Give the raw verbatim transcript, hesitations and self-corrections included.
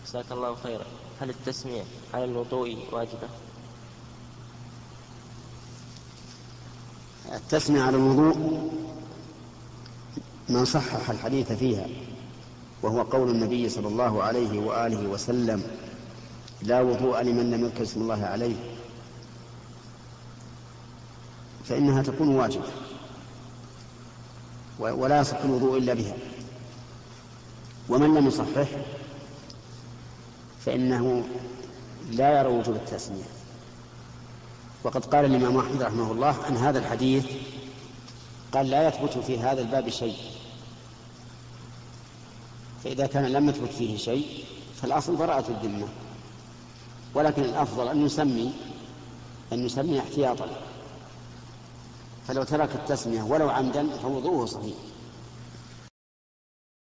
جزاك الله خيرا. هل التسمية على الوضوء واجبة؟ التسمية على الوضوء من صحح الحديث فيها، وهو قول النبي صلى الله عليه وآله وسلم: لا وضوء لمن لم يذكر اسم الله عليه، فإنها تكون واجبة ولا يصح الوضوء إلا بها. ومن لم يصحح فإنه لا يرى وجوب التسمية. وقد قال الإمام أحمد رحمه الله عن هذا الحديث، قال: لا يثبت في هذا الباب شيء. فإذا كان لم يثبت فيه شيء فالأصل براءة الذمة، ولكن الأفضل أن نسمي أن نسمي احتياطا، فلو ترك التسمية ولو عمدا فوضوءه صحيح.